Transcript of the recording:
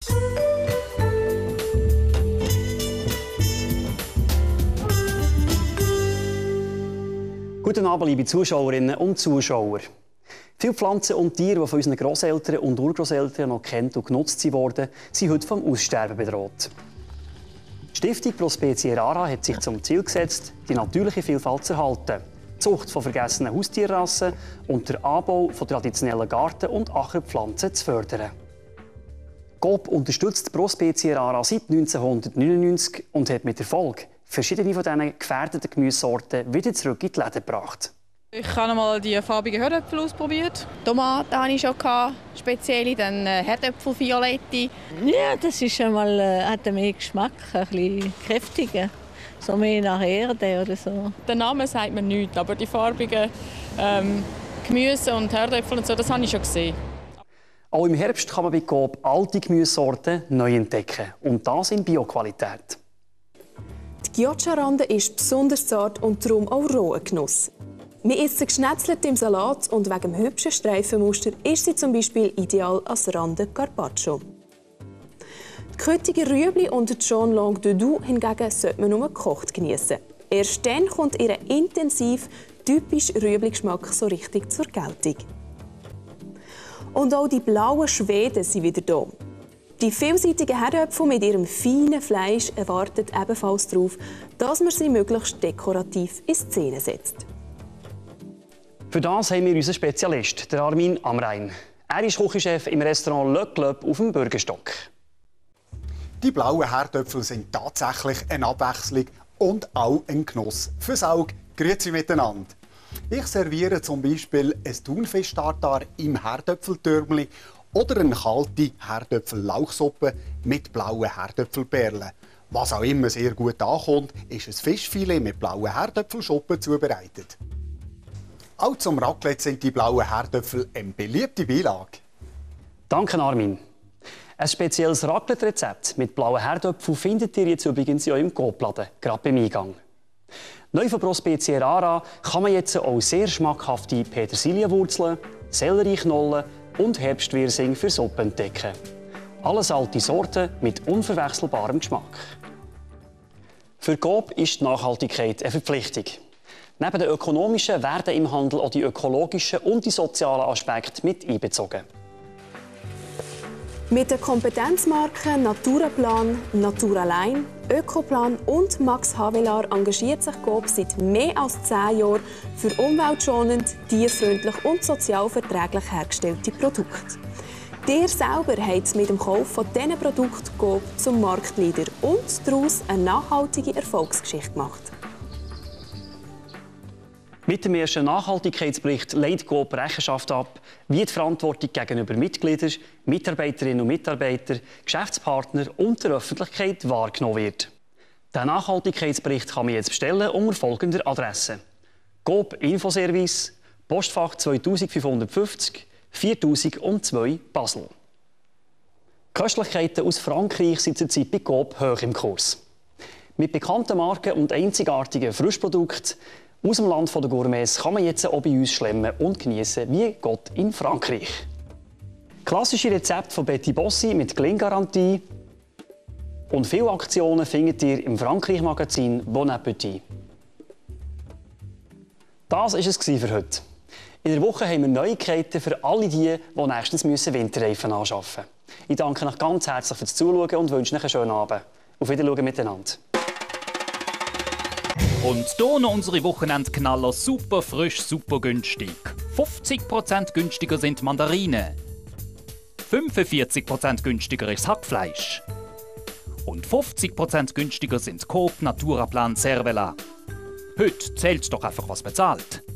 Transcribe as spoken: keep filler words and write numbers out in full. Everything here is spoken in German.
Guten Abend, liebe Zuschauerinnen und Zuschauer. Viele Pflanzen und Tiere, die von unseren Grosseltern und Urgroßeltern noch kennt und genutzt wurden, sind heute vom Aussterben bedroht. Die Stiftung Pro Specie Rara hat sich zum Ziel gesetzt, die natürliche Vielfalt zu erhalten, die Zucht von vergessenen Haustierrassen und den Anbau von traditionellen Garten- und Ackerpflanzen zu fördern. Coop unterstützt Pro Specie Rara seit neunzehnhundertneunundneunzig und hat mit Erfolg verschiedene von diesen gefährdeten Gemüsesorten wieder zurück in die Läden gebracht. Ich habe einmal die farbigen Herdöpfel ausprobiert. Tomaten hatte ich schon, speziell dann Herdöpfel Violette. Ja, das ist einmal, äh, hat mehr Geschmack, ein bisschen kräftiger. So mehr nach Erde oder so. Der Name sagt mir nichts, aber die farbigen ähm, Gemüse und Herdöpfel und so, das habe ich schon gesehen. Auch im Herbst kann man bei Coop alte Gemüsesorten neu entdecken. Und das in Bioqualität. Die Ghiacciarande ist besonders zart und darum auch roh ein Genuss. Wir essen geschnetzelt im Salat und wegen dem hübschen Streifenmuster ist sie zum Beispiel ideal als Rande Carpaccio. Die köttige Rüebli und die Jaune Langue de Doux hingegen sollte man nur gekocht genießen. Erst dann kommt ihr intensiv, typisch Rüebli-Geschmack so richtig zur Geltung. Und auch die blauen Schweden sind wieder da. Die vielseitigen Herdöpfel mit ihrem feinen Fleisch erwarten ebenfalls darauf, dass man sie möglichst dekorativ in Szene setzt. Für das haben wir unseren Spezialist, der Armin Amrein. Er ist Küchenchef im Restaurant Le Club auf dem Bürgerstock. Die blauen Herdöpfel sind tatsächlich eine Abwechslung und auch ein Genuss fürs Auge. Grüezi miteinander. Ich serviere zum Beispiel ein Thunfisch-Tartar im Herdöpfeltürmli oder eine kalte Herdöpfel-Lauchsuppe mit blauen Herdöpfelperlen. Was auch immer sehr gut ankommt, ist ein Fischfilet mit blauen Herdöpfelschuppen zubereitet. Auch zum Raclette sind die blauen Herdöpfel eine beliebte Beilage. Danke, Armin. Ein spezielles Raclette-Rezept mit blauen Herdöpfeln findet ihr jetzt übrigens ja im Coop-Laden, gerade beim Eingang. Neu von Pro Specie Rara kann man jetzt auch sehr schmackhafte Petersilienwurzeln, Sellerieknollen und Herbstwirsing für Suppe entdecken. Alles alte Sorten mit unverwechselbarem Geschmack. Für Coop ist die Nachhaltigkeit eine Verpflichtung. Neben den ökonomischen werden im Handel auch die ökologischen und die sozialen Aspekte mit einbezogen. Mit den Kompetenzmarken Naturaplan, Naturalein, Ökoplan und Max Havelaar engagiert sich Coop seit mehr als zehn Jahren für umweltschonend, tierfreundlich und sozial verträglich hergestellte Produkte. Ihr selber habt mit dem Kauf von diesen Produkten Coop zum Marktleader und daraus eine nachhaltige Erfolgsgeschichte gemacht. Mit dem ersten Nachhaltigkeitsbericht legt Coop Rechenschaft ab, wie die Verantwortung gegenüber Mitgliedern, Mitarbeiterinnen und Mitarbeitern, Geschäftspartnern und der Öffentlichkeit wahrgenommen wird. Den Nachhaltigkeitsbericht kann man jetzt bestellen unter folgender Adresse: Coop Infoservice, Postfach zweitausendfünfhundertfünfzig, viertausendzwei Basel. Köstlichkeiten aus Frankreich sind zurzeit bei Coop hoch im Kurs. Mit bekannten Marken und einzigartigen Frischprodukten aus dem Land der Gourmets kann man jetzt auch bei uns schlemmen und genießen wie Gott in Frankreich. Klassische Rezepte von Betty Bossi mit Gelinggarantie und viele Aktionen findet ihr im Frankreich-Magazin Bon Appetit. Das war es für heute. In der Woche haben wir Neuigkeiten für alle die, die nächstens Winterreifen anschaffen müssen. Ich danke euch ganz herzlich fürs Zuschauen und wünsche euch einen schönen Abend. Auf Wiedersehen miteinander. Und hier noch unsere Wochenendknaller super frisch, super günstig. fünfzig Prozent günstiger sind Mandarinen. fünfundvierzig Prozent günstiger ist Hackfleisch. Und fünfzig Prozent günstiger sind Coop Naturaplan Cervela. Heute zählt doch einfach, was bezahlt.